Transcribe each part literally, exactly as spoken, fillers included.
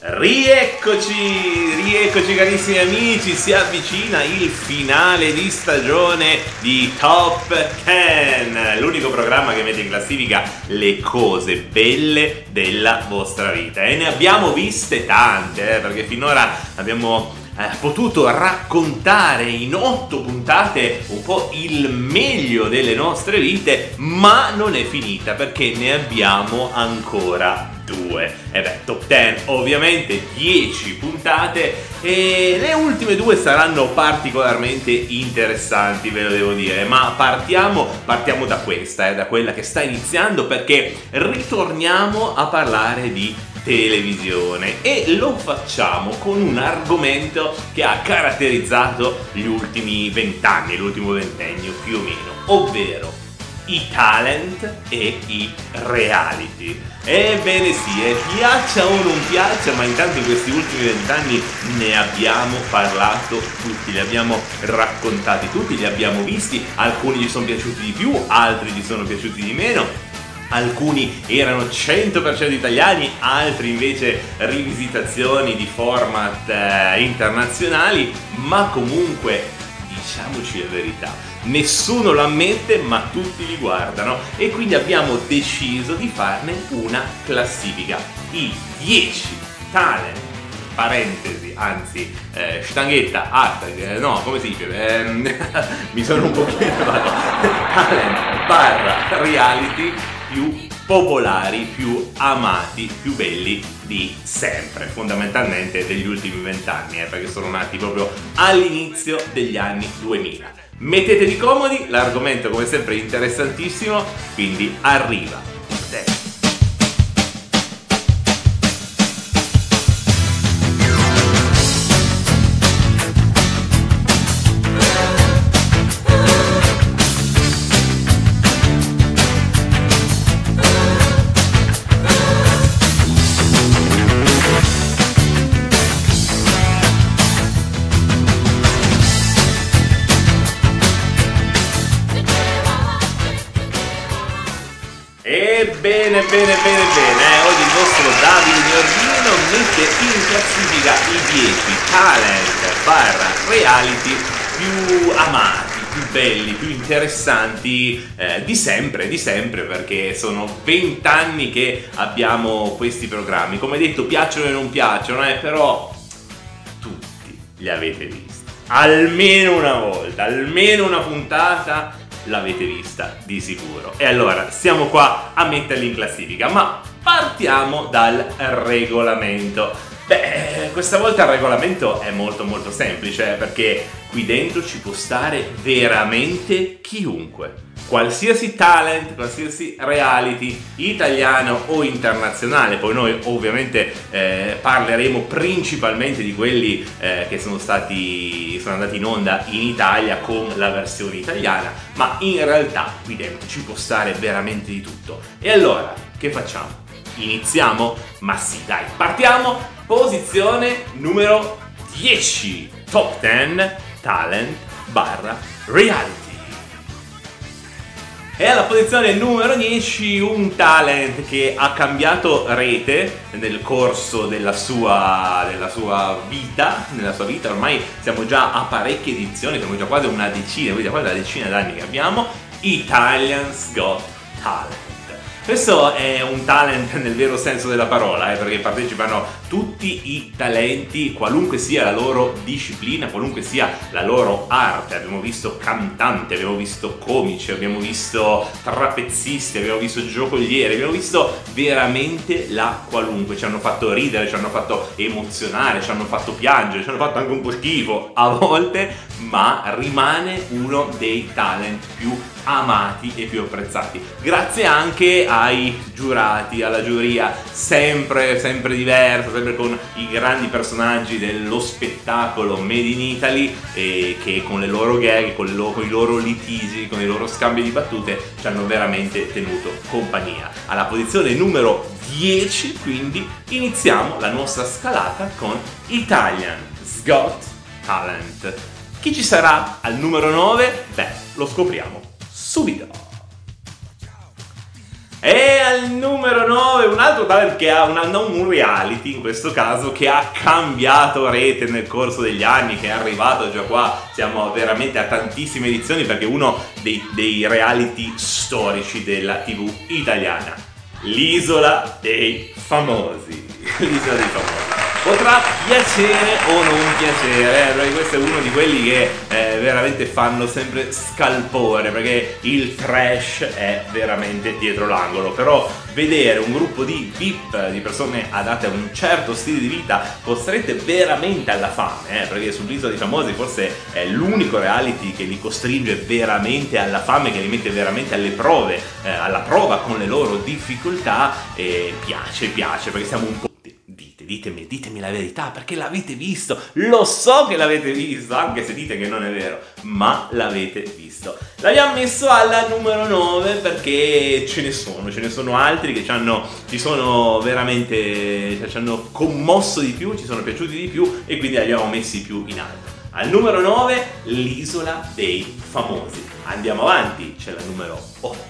Rieccoci, rieccoci carissimi amici, si avvicina il finale di stagione di Top dieci, l'unico programma che mette in classifica le cose belle della vostra vita. E ne abbiamo viste tante, eh, perché finora abbiamo eh, potuto raccontare in otto puntate un po' il meglio delle nostre vite, ma non è finita perché ne abbiamo ancora due. E beh, Top dieci ovviamente dieci puntate e le ultime due saranno particolarmente interessanti, ve lo devo dire, ma partiamo, partiamo da questa, eh, da quella che sta iniziando, perché ritorniamo a parlare di televisione e lo facciamo con un argomento che ha caratterizzato gli ultimi vent'anni, l'ultimo ventennio più o meno, ovvero i talent e i reality. Ebbene sì, eh, piaccia o non piaccia, ma intanto in questi ultimi vent'anni ne abbiamo parlato tutti, li abbiamo raccontati tutti, li abbiamo visti, alcuni ci sono piaciuti di più, altri ci sono piaciuti di meno, alcuni erano cento per cento italiani, altri invece rivisitazioni di format eh, internazionali, ma comunque diciamoci la verità, nessuno lo ammette ma tutti li guardano e quindi abbiamo deciso di farne una classifica, i dieci talent, parentesi, anzi eh, stanghetta, hashtag, eh, no, come si dice, eh, mi sono un pochino talent barra reality più popolari, più amati, più belli di sempre, fondamentalmente degli ultimi vent'anni, eh, perché sono nati proprio all'inizio degli anni duemila. Mettetevi comodi, l'argomento come sempre è interessantissimo, quindi arriva. Bene, bene, bene, bene, eh. Oggi il vostro Davide Giordino mette in classifica i dieci talent barra reality più amati, più belli, più interessanti eh, di sempre, di sempre, perché sono vent'anni che abbiamo questi programmi. Come detto, piacciono e non piacciono, eh, però tutti li avete visti. Almeno una volta, almeno una puntata l'avete vista di sicuro. E allora siamo qua a metterli in classifica, ma partiamo dal regolamento. Beh, questa volta il regolamento è molto molto semplice, perché qui dentro ci può stare veramente chiunque, qualsiasi talent, qualsiasi reality, italiano o internazionale. Poi noi ovviamente eh, parleremo principalmente di quelli eh, che sono stati sono andati in onda in Italia con la versione italiana, ma in realtà qui dentro ci può stare veramente di tutto. E allora, che facciamo? Iniziamo? Ma sì, dai, partiamo! Posizione numero dieci, Top dieci talent barra reality. E alla posizione numero dieci un talent che ha cambiato rete nel corso della sua, della sua vita, nella sua vita ormai siamo già a parecchie edizioni, siamo già quasi una decina, quindi quasi una decina d'anni che abbiamo, Italians Got Talent. Questo è un talent nel vero senso della parola, eh, perché partecipano tutti i talenti, qualunque sia la loro disciplina, qualunque sia la loro arte. Abbiamo visto cantanti, abbiamo visto comici, abbiamo visto trapezzisti, abbiamo visto giocolieri, abbiamo visto veramente la qualunque. Ci hanno fatto ridere, ci hanno fatto emozionare, ci hanno fatto piangere, ci hanno fatto anche un po' schifo a volte, ma rimane uno dei talent più amati e più apprezzati, grazie anche ai giurati, alla giuria sempre, sempre diversa, sempre con i grandi personaggi dello spettacolo Made in Italy, e che con le loro gag, con, le loro, con i loro litigi, con i loro scambi di battute ci hanno veramente tenuto compagnia. Alla posizione numero dieci quindi iniziamo la nostra scalata con Italians Got Talent. Chi ci sarà al numero nove? Beh, lo scopriamo subito. E al numero nove un altro talent che ha una, non un reality in questo caso, che ha cambiato rete nel corso degli anni, che è arrivato già qua, siamo veramente a tantissime edizioni, perché è uno dei, dei reality storici della tivù italiana. L'isola dei famosi. L'isola dei famosi. Potrà piacere o non piacere, perché questo è uno di quelli che eh, veramente fanno sempre scalpore, perché il trash è veramente dietro l'angolo. Però vedere un gruppo di V I P, di persone adatte a un certo stile di vita, costrette veramente alla fame, eh, perché sull'Isola dei Famosi forse è l'unico reality che li costringe veramente alla fame, che li mette veramente alle prove, eh, alla prova con le loro difficoltà, e piace, piace, perché siamo un po'... Ditemi, ditemi la verità, perché l'avete visto, lo so che l'avete visto, anche se dite che non è vero, ma l'avete visto. L'abbiamo messo alla numero nove perché ce ne sono, ce ne sono altri che ci hanno, ci sono veramente, cioè, ci hanno commosso di più, ci sono piaciuti di più, e quindi li abbiamo messi più in alto. Al numero nove, l'Isola dei Famosi. Andiamo avanti, c'è la numero otto.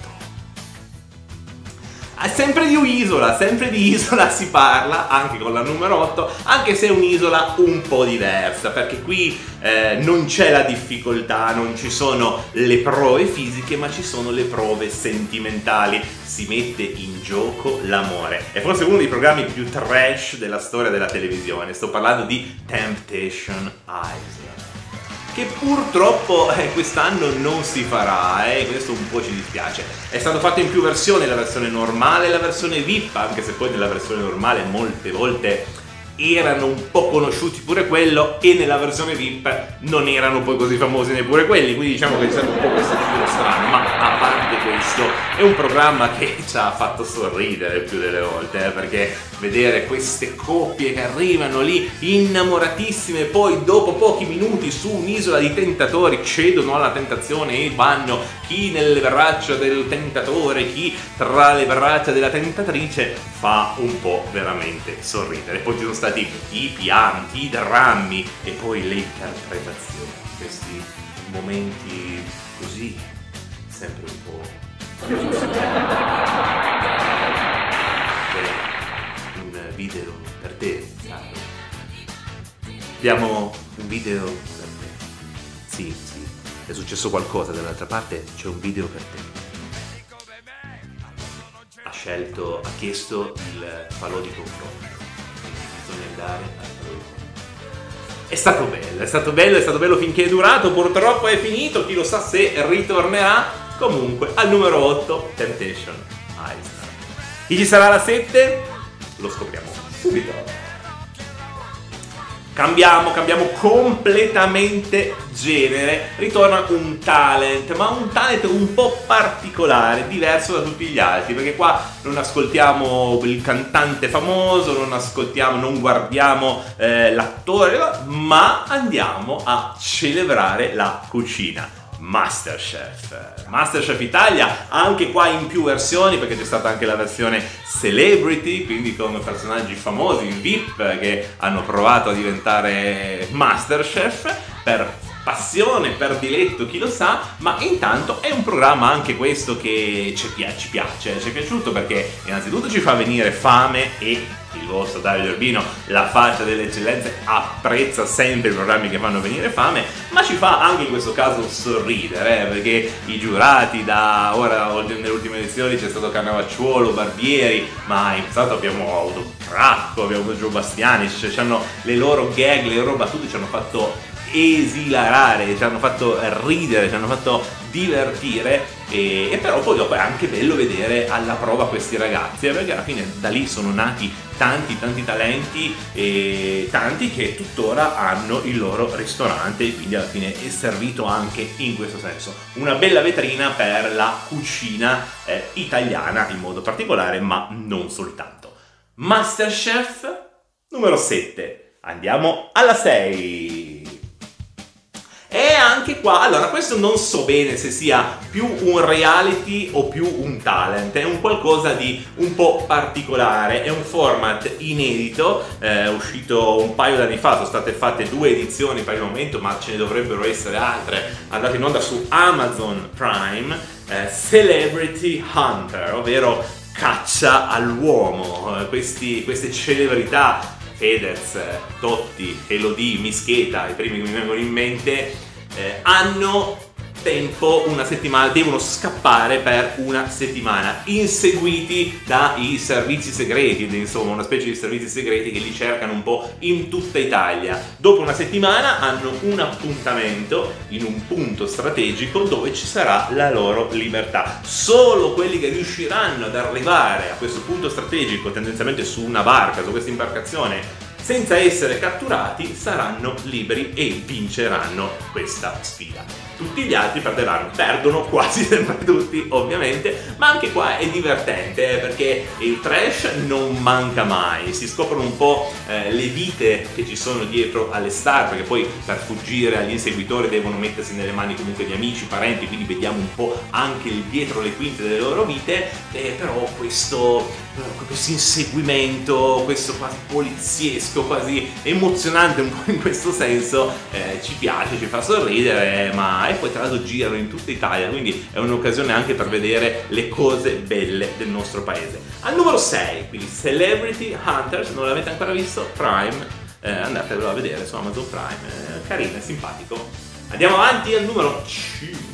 Sempre di un'isola, sempre di isola si parla, anche con la numero otto, anche se è un'isola un po' diversa, perché qui eh, non c'è la difficoltà, non ci sono le prove fisiche, ma ci sono le prove sentimentali. Si mette in gioco l'amore. È forse uno dei programmi più trash della storia della televisione. Sto parlando di Temptation Island, che purtroppo eh, quest'anno non si farà, e eh, questo un po' ci dispiace. È stato fatto in più versioni, la versione normale e la versione V I P, anche se poi nella versione normale molte volte erano un po' conosciuti pure quello, e nella versione V I P non erano poi così famosi neppure quelli, quindi diciamo che c'è stato un po' questo giro strano. Ma a parte questo, è un programma che ci ha fatto sorridere più delle volte, eh, perché vedere queste coppie che arrivano lì innamoratissime, e poi dopo pochi minuti su un'isola di tentatori cedono alla tentazione e vanno chi nelle braccia del tentatore, chi tra le braccia della tentatrice, fa un po' veramente sorridere. Poi ci sono stati i pianti, i drammi e poi le interpretazioni, questi momenti così sempre un po' un video per te, sai? Abbiamo un video per te. Sì, sì, è successo qualcosa dall'altra parte, c'è un video per te. Ha scelto, ha chiesto il falò di confronto. Bisogna andare al falò di confronto. È stato bello, è stato bello, è stato bello finché è durato, purtroppo è finito, chi lo sa se ritornerà. Comunque, al numero otto, Temptation Island. Chi ci sarà alla sette? Lo scopriamo subito. Cambiamo, cambiamo completamente genere, ritorna un talent, ma un talent un po' particolare, diverso da tutti gli altri, perché qua non ascoltiamo il cantante famoso, non ascoltiamo, non guardiamo eh, l'attore, ma andiamo a celebrare la cucina. Masterchef, Masterchef Italia, anche qua in più versioni, perché c'è stata anche la versione Celebrity, quindi con personaggi famosi, V I P, che hanno provato a diventare Masterchef per passione, per diletto, chi lo sa. Ma intanto è un programma anche questo che ci piace, ci piace, ci è piaciuto, perché innanzitutto ci fa venire fame, e il vostro Davide Urbino, la faccia delle eccellenze, apprezza sempre i programmi che fanno venire fame, ma ci fa anche in questo caso sorridere, eh, perché i giurati, da ora nelle ultime edizioni c'è stato Cannavacciuolo, Barbieri, ma in passato abbiamo avuto Cracco, abbiamo avuto Gio Bastiani, cioè hanno le loro gag, le loro battute ci hanno fatto esilarare, ci hanno fatto ridere, ci hanno fatto divertire, e, e però poi dopo è anche bello vedere alla prova questi ragazzi, perché alla fine da lì sono nati tanti tanti talenti, e tanti che tuttora hanno il loro ristorante, e quindi alla fine è servito anche in questo senso una bella vetrina per la cucina eh, italiana in modo particolare, ma non soltanto. Masterchef numero sette, andiamo alla sei. E anche qua, allora, questo non so bene se sia più un reality o più un talent, è un qualcosa di un po' particolare, è un format inedito, è uscito un paio d'anni fa, sono state fatte due edizioni per il momento, ma ce ne dovrebbero essere altre, andate in onda su Amazon Prime, eh, Celebrity Hunter, ovvero caccia all'uomo. Questi, queste celebrità, Fedez, Totti, Elodie, Mischeta, i primi che mi vengono in mente, eh, hanno tempo, una settimana, devono scappare per una settimana, inseguiti dai servizi segreti, insomma una specie di servizi segreti che li cercano un po' in tutta Italia. Dopo una settimana hanno un appuntamento in un punto strategico dove ci sarà la loro libertà. Solo quelli che riusciranno ad arrivare a questo punto strategico, tendenzialmente su una barca, su questa imbarcazione, senza essere catturati, saranno liberi e vinceranno questa sfida. Tutti gli altri perderanno, perdono quasi sempre tutti ovviamente, ma anche qua è divertente eh, perché il trash non manca mai, si scoprono un po' eh, le vite che ci sono dietro alle star, perché poi per fuggire agli inseguitori devono mettersi nelle mani comunque di amici, parenti, quindi vediamo un po' anche il dietro le quinte delle loro vite, eh, però questo, questo inseguimento, questo quasi poliziesco, quasi emozionante un po' in questo senso, eh, ci piace, ci fa sorridere, ma e poi tra l'altro girano in tutta Italia, quindi è un'occasione anche per vedere le cose belle del nostro paese. Al numero sei, quindi Celebrity Hunters, non l'avete ancora visto? Prime, eh, andatevelo a vedere su Amazon Prime, eh, carino, è simpatico. Andiamo avanti al numero cinque.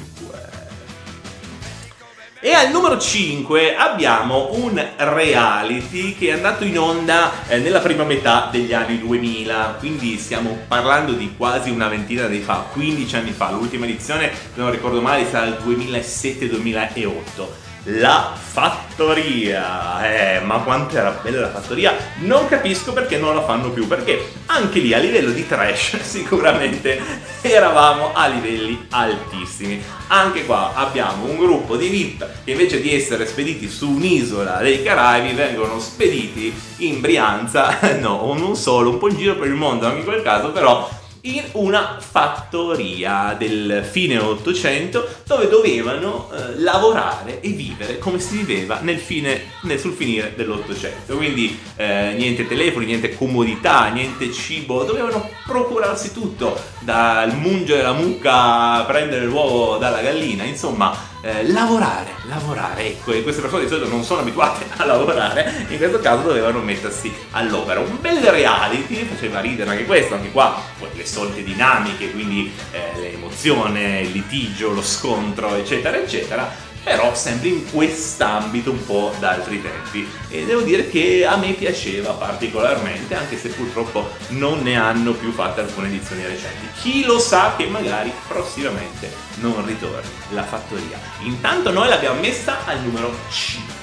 E al numero cinque abbiamo un reality che è andato in onda eh, nella prima metà degli anni duemila, quindi stiamo parlando di quasi una ventina di fa, quindici anni fa. L'ultima edizione, se non ricordo male, sarà il duemilasette duemilaotto. La Fattoria, eh, ma quanto era bella La Fattoria, non capisco perché non la fanno più, perché anche lì a livello di trash sicuramente eravamo a livelli altissimi. Anche qua abbiamo un gruppo di V I P che invece di essere spediti su un'isola dei Caraibi vengono spediti in Brianza, no, o non solo, un po' in giro per il mondo anche in quel caso, però in una fattoria del fine Ottocento dove dovevano eh, lavorare e vivere come si viveva nel fine, nel, sul finire dell'Ottocento. Quindi eh, niente telefoni, niente comodità, niente cibo, dovevano procurarsi tutto, dal mungere la mucca a prendere l'uovo dalla gallina, insomma eh, lavorare, lavorare, ecco, e queste persone di solito non sono abituate a lavorare, in questo caso dovevano mettersi all'opera. Un bel reality, faceva ridere anche questo, anche qua le solite dinamiche, quindi eh, l'emozione, il litigio, lo scontro, eccetera, eccetera, però sempre in quest'ambito un po' da altri tempi, e devo dire che a me piaceva particolarmente, anche se purtroppo non ne hanno più fatte alcune edizioni recenti. Chi lo sa che magari prossimamente non ritorni La Fattoria. Intanto noi l'abbiamo messa al numero cinque.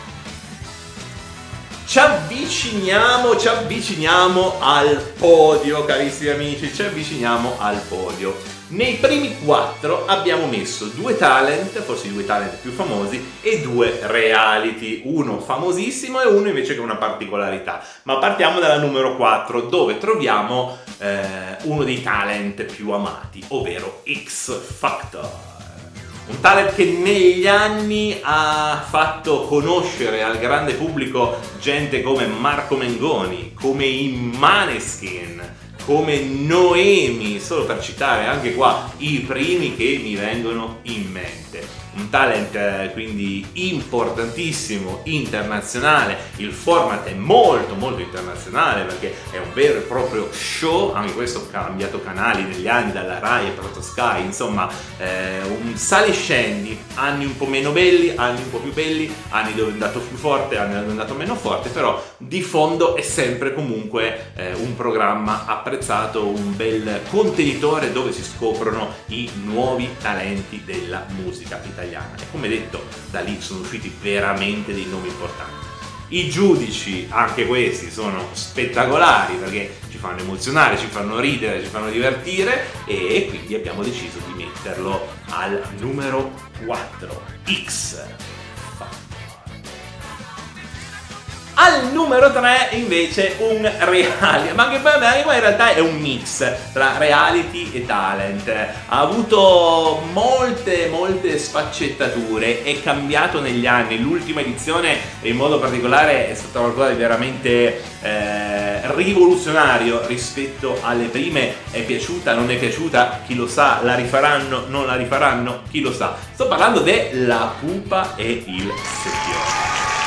Ci avviciniamo, ci avviciniamo al podio, carissimi amici, ci avviciniamo al podio. Nei primi quattro abbiamo messo due talent, forse i due talent più famosi, e due reality, uno famosissimo e uno invece che ha una particolarità. Ma partiamo dalla numero quattro, dove troviamo eh, uno dei talent più amati, ovvero X Factor. Un talent che negli anni ha fatto conoscere al grande pubblico gente come Marco Mengoni, come i Maneskin, come Noemi, solo per citare anche qua i primi che mi vengono in mente. Un talent eh, quindi importantissimo, internazionale. Il format è molto molto internazionale perché è un vero e proprio show, anche questo ha cambiato canali negli anni, dalla Rai a Proto Sky, insomma eh, un sali e scendi, anni un po' meno belli, anni un po' più belli, anni dove è andato più forte, anni dove è andato meno forte, però di fondo è sempre comunque eh, un programma apprezzato, un bel contenitore dove si scoprono i nuovi talenti della musica italiana. E come detto, da lì sono usciti veramente dei nomi importanti. I giudici, anche questi, sono spettacolari perché ci fanno emozionare, ci fanno ridere, ci fanno divertire, e quindi abbiamo deciso di metterlo al numero quattro, X. Al numero tre invece un reality, ma anche per me in realtà è un mix tra reality e talent. Ha avuto molte molte sfaccettature, è cambiato negli anni. L'ultima edizione in modo particolare è stata qualcosa di veramente eh, rivoluzionario rispetto alle prime. È piaciuta, non è piaciuta, chi lo sa, la rifaranno, non la rifaranno, chi lo sa. Sto parlando de La Pupa e il Secchione.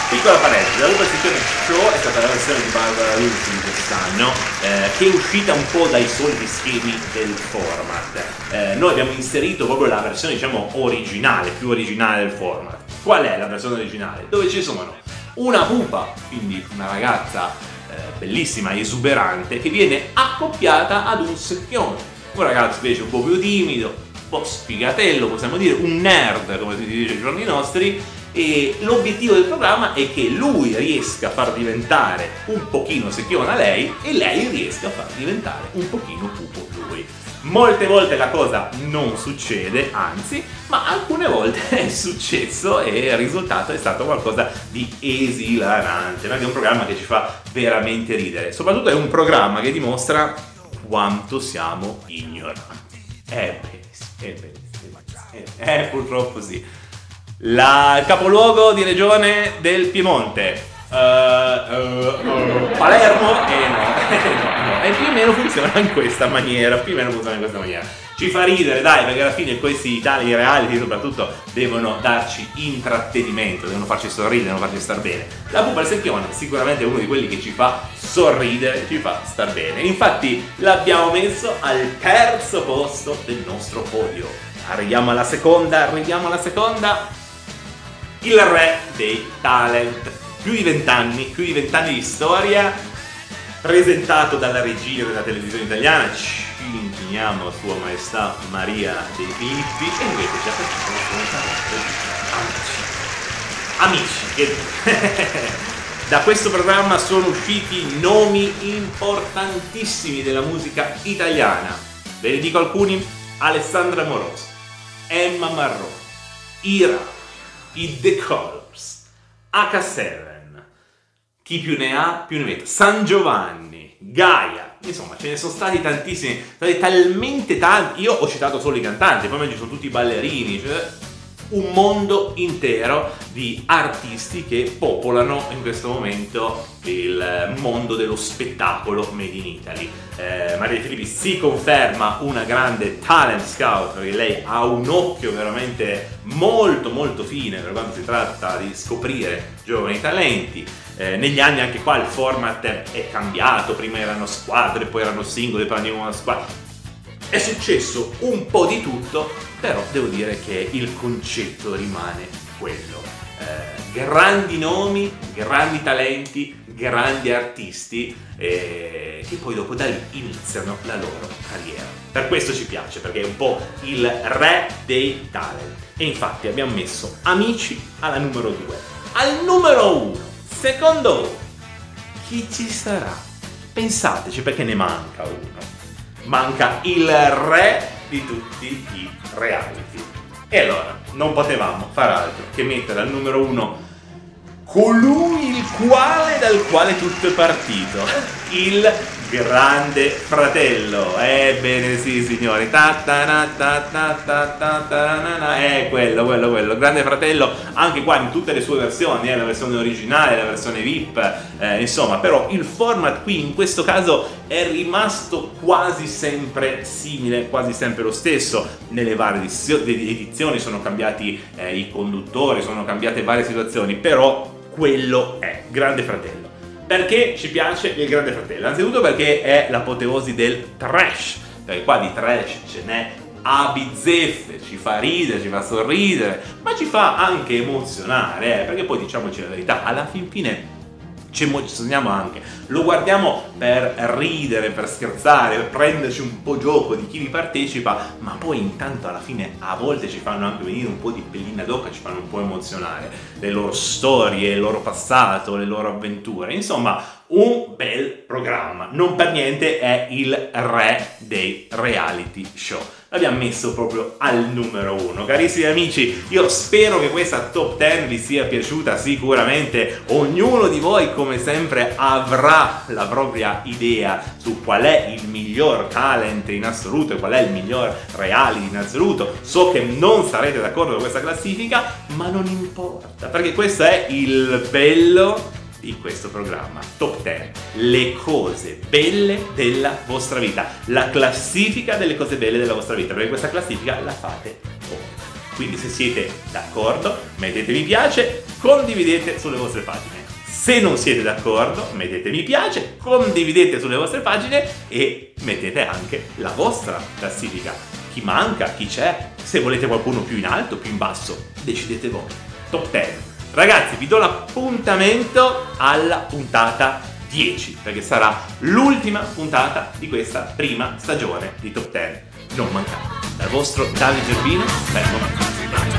Piccola parentesi, la Superstizione Show è stata la versione di Barbara Lucy di quest'anno, eh, che è uscita un po' dai soliti schemi del format. Eh, noi abbiamo inserito proprio la versione, diciamo, originale, più originale del format. Qual è la versione originale? Dove ci sono una pupa, quindi una ragazza eh, bellissima, esuberante, che viene accoppiata ad un secchione. Un ragazzo invece un po' più timido, un po' sfigatello, possiamo dire, un nerd, come si dice ai giorni nostri. E l'obiettivo del programma è che lui riesca a far diventare un pochino secchiona lei e lei riesca a far diventare un pochino pupo lui. Molte volte la cosa non succede, anzi, ma alcune volte è successo e il risultato è stato qualcosa di esilarante, perché è un programma che ci fa veramente ridere. Soprattutto è un programma che dimostra quanto siamo ignoranti. È benissimo, è benissimo, è, è purtroppo sì. La, il capoluogo di regione del Piemonte, uh, uh, uh, Palermo, e no, no, no, e più o meno funziona in questa maniera, più o meno funziona in questa maniera. Ci fa ridere, dai, perché alla fine questi tali reality soprattutto devono darci intrattenimento, devono farci sorridere, devono farci star bene. La pupa al secchione sicuramente è uno di quelli che ci fa sorridere, ci fa star bene. Infatti l'abbiamo messo al terzo posto del nostro podio. Arriviamo alla seconda, arriviamo alla seconda. Il re dei talent, più di vent'anni, più di vent'anni di storia, presentato dalla regia della televisione italiana, ci incliniamo a Sua Maestà Maria dei Filippi, e invece ci ha fatto amici, amici, che da questo programma sono usciti nomi importantissimi della musica italiana. Ve ne dico alcuni: Alessandra Moroso, Emma Marrone, Ira, i The Colors, acca sette, chi più ne ha più ne metta, San Giovanni, Gaia, insomma ce ne sono stati tantissimi, sono stati talmente tanti. Io ho citato solo i cantanti, poi ci sono tutti i ballerini, cioè un mondo intero di artisti che popolano in questo momento il mondo dello spettacolo made in Italy. Eh, Maria De Filippi si conferma una grande talent scout, perché lei ha un occhio veramente molto molto fine per quando si tratta di scoprire giovani talenti. Eh, negli anni anche qua il format è cambiato, prima erano squadre, poi erano singoli, poi andavano una squadra. È successo un po' di tutto, però devo dire che il concetto rimane quello. Eh, grandi nomi, grandi talenti, grandi artisti eh, che poi dopo da lì iniziano la loro carriera. Per questo ci piace, perché è un po' il re dei talent. E infatti abbiamo messo Amici alla numero due. Al numero uno, secondo voi, chi ci sarà? Pensateci, perché ne manca uno. Manca il re di tutti i reality. E allora non potevamo far altro che mettere al numero uno colui il quale dal quale tutto è partito, il Grande Fratello. Ebbene sì, signori, ta ta ta ta ta ta ta ta ta, è quello, quello, quello, Grande Fratello, anche qua in tutte le sue versioni, eh, la versione originale, la versione V I P, eh, insomma, però il format qui in questo caso è rimasto quasi sempre simile, quasi sempre lo stesso. Nelle varie edizioni sono cambiati eh, i conduttori, sono cambiate varie situazioni, però quello è Grande Fratello. Perché ci piace il Grande Fratello? Anzitutto perché è l'apoteosi del trash, perché qua di trash ce n'è a bizzeffe, ci fa ridere, ci fa sorridere, ma ci fa anche emozionare, eh? Perché poi diciamoci la verità, alla fin fine ci emozioniamo anche, lo guardiamo per ridere, per scherzare, per prenderci un po' gioco di chi vi partecipa, ma poi intanto alla fine a volte ci fanno anche venire un po' di pellina d'oca, ci fanno un po' emozionare, le loro storie, il loro passato, le loro avventure, insomma un bel programma, non per niente è il re dei reality show. L'abbiamo messo proprio al numero uno. Carissimi amici, io spero che questa top dieci vi sia piaciuta. Sicuramente ognuno di voi, come sempre, avrà la propria idea su qual è il miglior talent in assoluto e qual è il miglior reality in assoluto. So che non sarete d'accordo con questa classifica, ma non importa, perché questo è il bello di questo programma Top dieci, le cose belle della vostra vita, la classifica delle cose belle della vostra vita, perché questa classifica la fate voi. Quindi se siete d'accordo mettete mi piace, condividete sulle vostre pagine. Se non siete d'accordo, mettete mi piace, condividete sulle vostre pagine e mettete anche la vostra classifica. Chi manca, chi c'è, se volete qualcuno più in alto, più in basso, decidete voi. Top dieci. Ragazzi, vi do l'appuntamento alla puntata dieci, perché sarà l'ultima puntata di questa prima stagione di Top dieci. Non mancate. Dal vostro Davide Gerbino, ben momento.